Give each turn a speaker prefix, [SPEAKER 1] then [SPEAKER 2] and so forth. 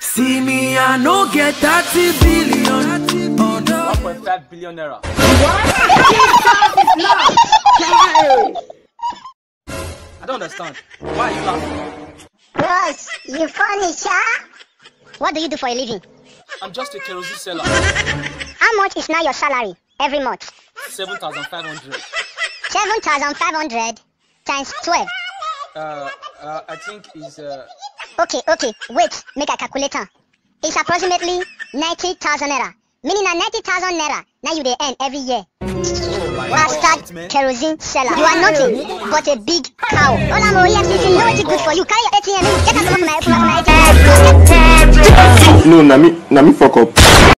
[SPEAKER 1] See me, I no get 30 billion.
[SPEAKER 2] 1.5 billion naira. I don't understand. Why are you laughing?
[SPEAKER 3] Bros, you funny, sha? What do you do for a living?
[SPEAKER 2] I'm just a kerosene seller.
[SPEAKER 3] How much is now your salary every month?
[SPEAKER 2] 7,500.
[SPEAKER 3] 7,500 times 12.
[SPEAKER 2] I think is
[SPEAKER 3] Okay, wait, make a calculator. It's approximately 90,000 naira. Meaning that 90,000 naira, now you they earn every year. Bastard kerosene seller. You are nothing but a big cow. All I'm EFCC, know it's good for you. Carry your ATM, get out of my ATM.
[SPEAKER 4] No, na me fuck up.